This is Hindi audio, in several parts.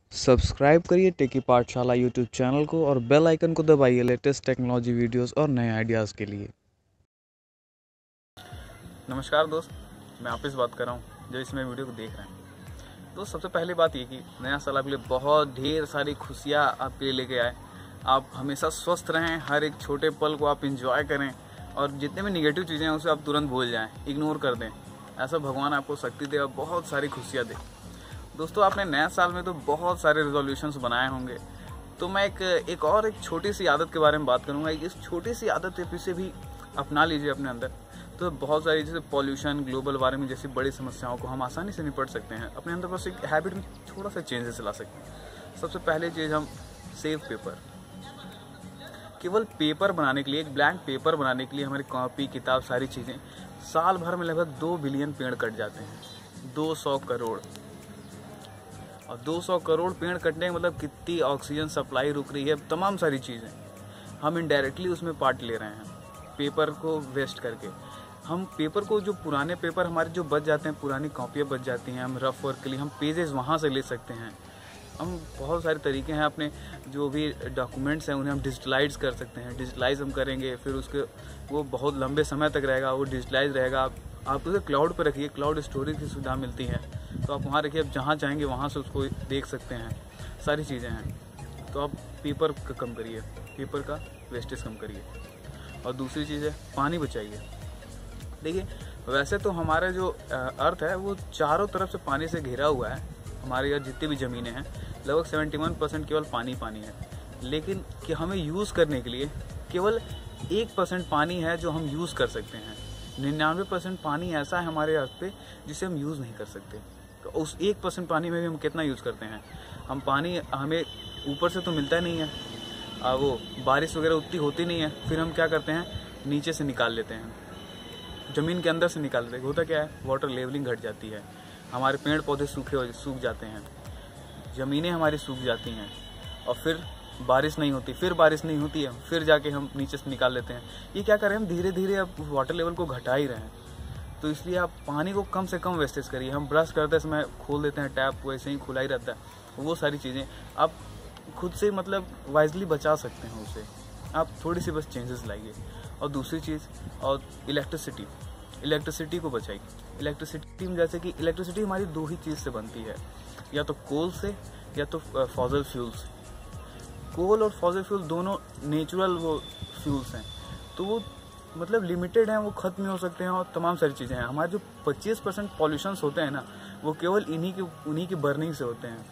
सब्सक्राइब करिए टेकी पाठशाला यूट्यूब चैनल को और बेल आइकन को दबाइए लेटेस्ट टेक्नोलॉजी वीडियोस और नए आइडियाज़ के लिए। नमस्कार दोस्त, मैं आपसे बात कर रहा हूँ जो इसमें वीडियो को देख रहे हैं। दोस्त, सबसे पहली बात ये कि नया साल आपके लिए बहुत ढेर सारी खुशियाँ आपके लिए लेके आए। आप हमेशा स्वस्थ रहें, हर एक छोटे पल को आप इंजॉय करें और जितने भी निगेटिव चीज़ें हैं उसे आप तुरंत भूल जाएं, इग्नोर कर दें। ऐसा भगवान आपको शक्ति दे और बहुत सारी खुशियाँ दे। दोस्तों, आपने नया साल में तो बहुत सारे रेजोल्यूशंस बनाए होंगे, तो मैं एक छोटी सी आदत के बारे में बात करूंगा। इस छोटी सी आदत के पीछे भी अपना लीजिए अपने अंदर, तो बहुत सारी जैसे पॉल्यूशन, ग्लोबल वार्मिंग जैसी बड़ी समस्याओं को हम आसानी से निपट सकते हैं। अपने अंदर बस एक हैबिट में थोड़ा सा चेंजेस ला सकते हैं। सबसे पहले चीज़, हम सेव पेपर। केवल पेपर बनाने के लिए, एक ब्लैंक पेपर बनाने के लिए हमारी कॉपी, किताब, सारी चीज़ें, साल भर में लगभग 2 बिलियन पेड़ कट जाते हैं। 200 करोड़। और 200 करोड़ पेड़ कटने का मतलब कितनी ऑक्सीजन सप्लाई रुक रही है, तमाम सारी चीज़ें हम इनडायरेक्टली उसमें पार्ट ले रहे हैं पेपर को वेस्ट करके। हम पेपर को, जो पुराने पेपर हमारे जो बच जाते हैं, पुरानी कॉपियाँ बच जाती हैं, हम रफ वर्क के लिए हम पेजेस वहाँ से ले सकते हैं। हम बहुत सारे तरीके हैं, अपने जो भी डॉक्यूमेंट्स हैं उन्हें हम डिजिटलाइज कर सकते हैं। डिजिटलाइज हम करेंगे, फिर उसके वो बहुत लंबे समय तक रहेगा, वो डिजिटलाइज रहेगा। आप उसे क्लाउड पर रखिए, क्लाउड स्टोरेज की सुविधा मिलती है, तो आप वहाँ रखिए, आप जहाँ चाहेंगे वहाँ से उसको देख सकते हैं। सारी चीज़ें हैं, तो आप पेपर का कम करिए, पेपर का वेस्टेज कम करिए। और दूसरी चीज़ है, पानी बचाइए। देखिए, वैसे तो हमारा जो अर्थ है वो चारों तरफ से पानी से घिरा हुआ है। हमारे यहाँ जितनी भी ज़मीनें हैं लगभग 71% केवल पानी है, लेकिन कि हमें यूज़ करने के लिए केवल 1% पानी है जो हम यूज़ कर सकते हैं। 99% पानी ऐसा है हमारे अर्थ पे जिसे हम यूज़ नहीं कर सकते। तो उस 1% पानी में भी हम कितना यूज़ करते हैं। हम पानी हमें ऊपर से तो मिलता नहीं है, वो बारिश वगैरह उतनी होती नहीं है, फिर हम क्या करते हैं, नीचे से निकाल लेते हैं, ज़मीन के अंदर से निकाल लेते हैं। होता क्या है, वाटर लेवलिंग घट जाती है, हमारे पेड़ पौधे सूख जाते हैं, ज़मीनें हमारी सूख जाती हैं, और फिर बारिश नहीं होती, फिर बारिश नहीं होती है, फिर जाके हम नीचे से निकाल लेते हैं। ये क्या कर रहे हैं, हम धीरे धीरे अब वाटर लेवल को घटा ही रहे हैं। तो इसलिए आप पानी को कम से कम वेस्टेज करिए। हम ब्रश करते समय खोल देते हैं टैप, वैसे ही खुला ही रहता है। वो सारी चीज़ें आप खुद से मतलब वाइजली बचा सकते हैं, उसे आप थोड़ी सी बस चेंजेस लाइए। और दूसरी चीज़, और इलेक्ट्रिसिटी को बचाइए। इलेक्ट्रिसिटी में जैसे कि इलेक्ट्रिसिटी हमारी दो ही चीज़ से बनती है, या तो कोल से या तो फॉसिल फ्यूल से। कोल और फॉसिल फ्यूल दोनों नेचुरल वो फ्यूल्स हैं, तो वो मतलब लिमिटेड हैं, वो खत्म नहीं हो सकते हैं, और तमाम सारी चीज़ें हैं। हमारे जो 25% पॉल्यूशंस होते हैं ना, वो केवल उन्हीं की बर्निंग से होते हैं,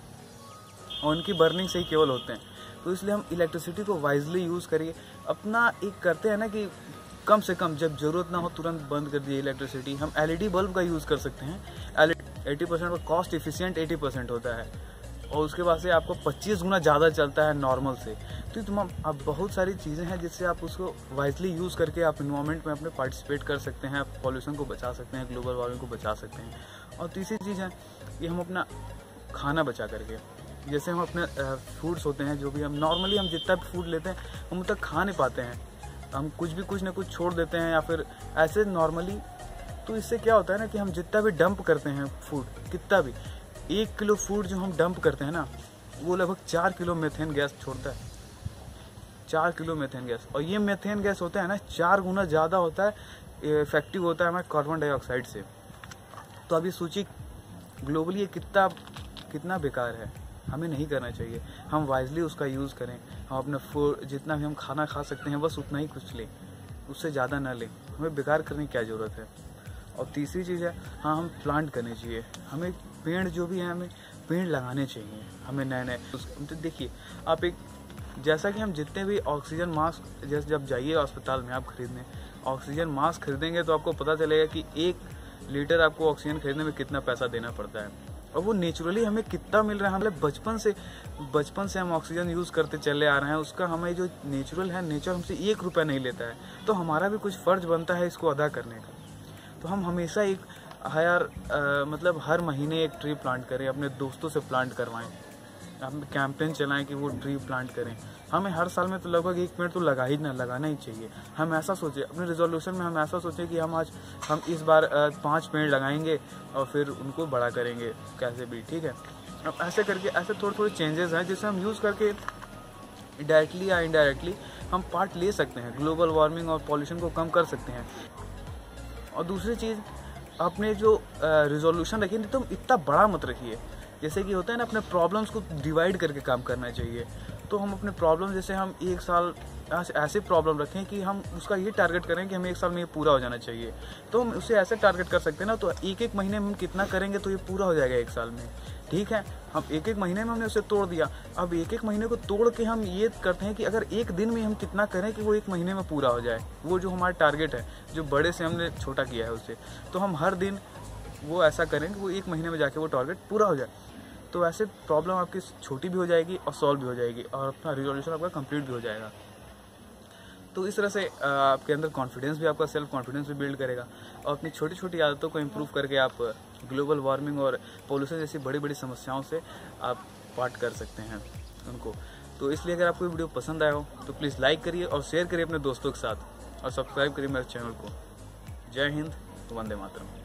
और उनकी बर्निंग से ही केवल होते हैं। तो इसलिए हम इलेक्ट्रिसिटी को वाइजली यूज़ करिए। अपना एक करते हैं ना कि कम से कम जब ज़रूरत ना हो तुरंत बंद कर दिए इलेक्ट्रिसिटी। हम LED बल्ब का यूज़ कर सकते हैं। 80% का कॉस्ट इफिशिएंट 80% होता है, और उसके बाद से आपको 25 गुना ज़्यादा चलता है नॉर्मल से। तो अब बहुत सारी चीज़ें हैं जिससे आप उसको वाइजली यूज़ करके आप इन्वायरमेंट में अपने पार्टिसिपेट कर सकते हैं, आप पॉल्यूशन को बचा सकते हैं, ग्लोबल वार्मिंग को बचा सकते हैं। और तीसरी चीज़ है कि हम अपना खाना बचा करके, जैसे हम अपने फूड्स होते हैं, जो भी हम नॉर्मली हम जितना भी फूड लेते हैं हम उतना खा नहीं पाते हैं, हम कुछ ना कुछ छोड़ देते हैं, या फिर ऐसे नॉर्मली। तो इससे क्या होता है ना कि हम जितना भी डंप करते हैं फूड, कितना भी 1 किलो फूड जो हम डंप करते हैं ना, वो लगभग 4 किलो मीथेन गैस छोड़ता है। 4 किलो मीथेन गैस। और ये मीथेन गैस होता है ना, 4 गुना ज़्यादा होता है, इफेक्टिव होता है हमारे कार्बन डाइऑक्साइड से। तो अभी सोचिए ग्लोबली ये कितना बेकार है, हमें नहीं करना चाहिए। हम वाइजली उसका यूज़ करें। हम अपना फूड, जितना भी हम खाना खा सकते हैं बस उतना ही कुछ लें, उससे ज़्यादा ना लें। हमें बेकार करने की क्या ज़रूरत है। और तीसरी चीज़ है, हाँ, हम प्लांट करने चाहिए। हमें पेड़ जो भी हैं, हमें पेड़ लगाने चाहिए, हमें नए। तो देखिए, आप जैसा कि हम जितने भी ऑक्सीजन मास्क, जैसे जब जाइए अस्पताल में आप खरीदने, ऑक्सीजन मास्क खरीदेंगे तो आपको पता चलेगा कि 1 लीटर आपको ऑक्सीजन खरीदने में कितना पैसा देना पड़ता है, और वो नेचुरली हमें कितना मिल रहा है। मतलब बचपन से हम ऑक्सीजन यूज़ करते चले आ रहे हैं, उसका हमें जो नेचुरल है, नेचर हमसे 1 रुपया नहीं लेता है। तो हमारा भी कुछ फ़र्ज बनता है इसको अदा करने का। तो हम हमेशा मतलब हर महीने एक ट्री प्लांट करें, अपने दोस्तों से प्लांट करवाएं, हम कैंपेन चलाएं कि वो ट्री प्लांट करें। हमें हर साल में तो लगभग 1 पेड़ तो लगाना ही चाहिए। हम ऐसा सोचें, अपने रेजोल्यूशन में हम ऐसा सोचें कि हम इस बार 5 पेड़ लगाएंगे और फिर उनको बड़ा करेंगे कैसे भी, ठीक है। अब ऐसे करके ऐसे थोड़े थोड़े चेंजेस हैं जिसे हम यूज़ करके डायरेक्टली या इनडायरेक्टली हम पार्ट ले सकते हैं, ग्लोबल वार्मिंग और पॉल्यूशन को कम कर सकते हैं। और दूसरी चीज़, अपने जो रिजोल्यूशन रखिए तो इतना बड़ा मत रखिए। जैसे कि होता है ना, अपने प्रॉब्लम्स को डिवाइड करके काम करना चाहिए। तो हम अपने प्रॉब्लम, जैसे हम एक साल ऐसे प्रॉब्लम रखें कि हम उसका ये टारगेट करें कि हमें एक साल में ये पूरा हो जाना चाहिए। तो हम उसे ऐसे टारगेट कर सकते हैं ना, तो एक महीने में हम कितना करेंगे तो ये पूरा हो जाएगा एक साल में। ठीक है, हम एक महीने में हमने उसे तोड़ दिया। अब एक महीने को तोड़ के हम ये करते हैं कि अगर एक दिन में हम कितना करें कि वो एक महीने में पूरा हो जाए। वो जो हमारा टारगेट है, जो बड़े से हमने छोटा किया है उसे, तो हम हर दिन वो ऐसा करें कि वो एक महीने में जाके वो टारगेट पूरा हो जाए। तो ऐसे प्रॉब्लम आपकी छोटी भी हो जाएगी और सॉल्व भी हो जाएगी और अपना रिजोल्यूशन आपका कंप्लीट भी हो जाएगा। तो इस तरह से आपके अंदर कॉन्फिडेंस भी, आपका सेल्फ कॉन्फिडेंस भी बिल्ड करेगा और अपनी छोटी छोटी आदतों को इम्प्रूव करके आप ग्लोबल वार्मिंग और पोल्यूशन जैसी बड़ी बड़ी समस्याओं से आप पार्ट कर सकते हैं उनको। तो इसलिए अगर आपको वीडियो पसंद आया हो तो प्लीज़ लाइक करिए और शेयर करिए अपने दोस्तों के साथ और सब्सक्राइब करिए मेरे चैनल को। जय हिंद, वंदे मातरम।